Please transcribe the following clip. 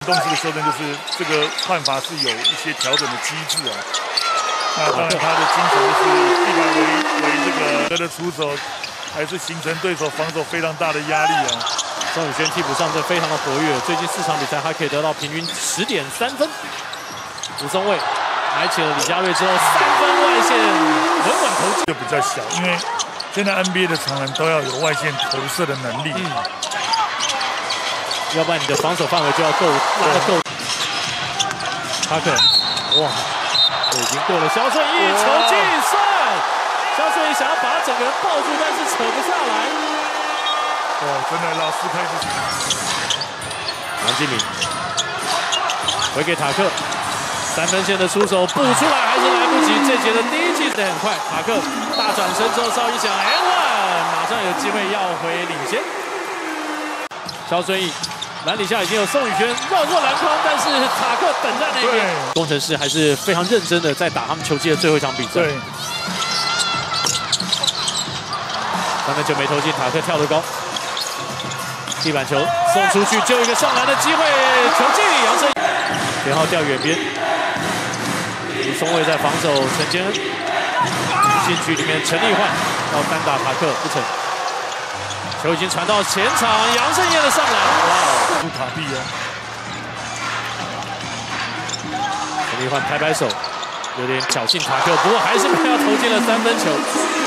动式的修正就是这个判罚是有一些调整的机制啊。那当然他的精神就是一板为这个的出手，还是形成对手防守非常大的压力啊。 宋宇轩替补上阵非常的活跃，最近4场比赛他可以得到平均10.3分。吴松蔚买起了李佳瑞之后，3分外线稳稳投进， 就比较小，因为现在 NBA 的常人都要有外线投射的能力。 要不然你的防守范围就要够拉得够。塔克，哇，这已经过了肖顺义，球进算。肖顺义想要把整个人抱住，但是扯不下来。 真的老师开始。 杨敬敏回给塔克，3分线的出手补出来还是来不及。这节的第1季得很快，塔克大转身之后哨一响 ，N1 马上有机会要回领先。肖顺义。篮底下已经有宋宇轩绕过篮筐，但是塔克等在那边。工程师还是非常认真的在打他们球季的最后一场比赛。 对 3分球没投进，塔克跳得高，地板球送出去，就一个上篮的机会，球进，杨胜田浩掉远边，吴松蔚在防守陈坚恩，禁区里面陈立焕要单打塔克不成。球已经传到前场，杨胜业的上篮，哇！ 出卡壁啊！ 陈立焕拍拍手，有点挑衅塔克，不过还是没有投进了3分球。